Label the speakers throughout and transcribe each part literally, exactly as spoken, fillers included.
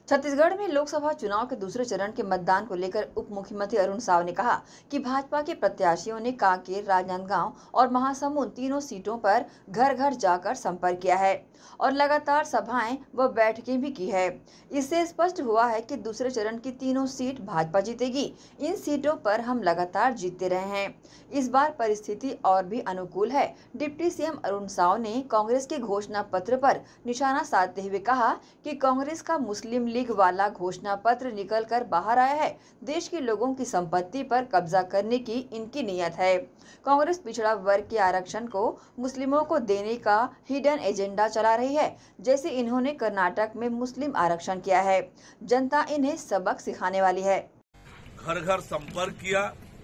Speaker 1: छत्तीसगढ़ में लोकसभा चुनाव के दूसरे चरण के मतदान को लेकर उप मुख्यमंत्री अरुण साव ने कहा कि भाजपा के प्रत्याशियों ने कांकेर, राजनांदगांव और महासमुंद तीनों सीटों पर घर घर जाकर संपर्क किया है और लगातार सभाएं व बैठकें भी की है। इससे स्पष्ट हुआ है कि दूसरे चरण की तीनों सीट भाजपा जीतेगी। इन सीटों पर हम लगातार जीतते रहे हैं। इस बार परिस्थिति और भी अनुकूल है। डिप्टी सीएम अरुण साव ने कांग्रेस के घोषणा पत्र पर निशाना साधते हुए कहा कि कांग्रेस का मुस्लिम लीग वाला घोषणा पत्र निकल कर बाहर आया है। देश के लोगों की संपत्ति पर कब्जा करने की इनकी नीयत है। कांग्रेस पिछड़ा वर्ग के आरक्षण को मुस्लिमों को देने का हिडन एजेंडा चला रही है, जैसे इन्होंने कर्नाटक में मुस्लिम आरक्षण किया है। जनता इन्हें सबक सिखाने वाली है।
Speaker 2: घर घर संपर्क किया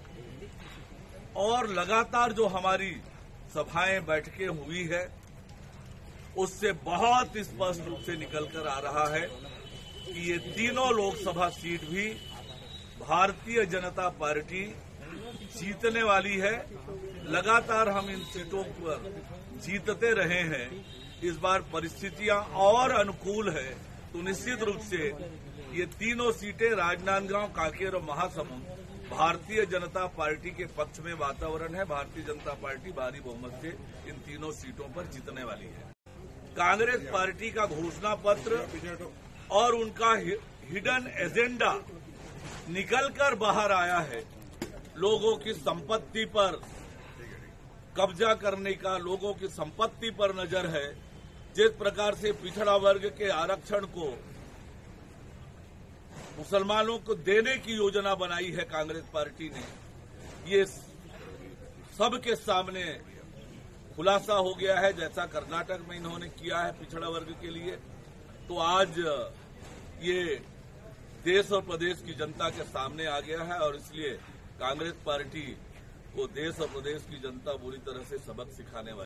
Speaker 2: और लगातार जो हमारी सभाएं बैठकें हुई है उससे बहुत स्पष्ट रूप से निकल कर आ रहा है कि ये तीनों लोकसभा सीट भी भारतीय जनता पार्टी जीतने वाली है। लगातार हम इन सीटों पर जीतते रहे हैं। इस बार परिस्थितियां और अनुकूल है तो निश्चित रूप से ये तीनों सीटें राजनांदगांव, कांकेर और महासमुंद भारतीय जनता पार्टी के पक्ष में वातावरण है। भारतीय जनता पार्टी भारी बहुमत से इन तीनों सीटों पर जीतने वाली है। कांग्रेस पार्टी का घोषणा पत्र और उनका हिडन एजेंडा निकलकर बाहर आया है। लोगों की संपत्ति पर कब्जा करने का, लोगों की संपत्ति पर नजर है। जिस प्रकार से पिछड़ा वर्ग के आरक्षण को मुसलमानों को देने की योजना बनाई है कांग्रेस पार्टी ने, ये सबके सामने खुलासा हो गया है। जैसा कर्नाटक में इन्होंने किया है पिछड़ा वर्ग के लिए, तो आज ये देश और प्रदेश की जनता के सामने आ गया है और इसलिए कांग्रेस पार्टी को देश और प्रदेश की जनता बुरी तरह से सबक सिखाने वाली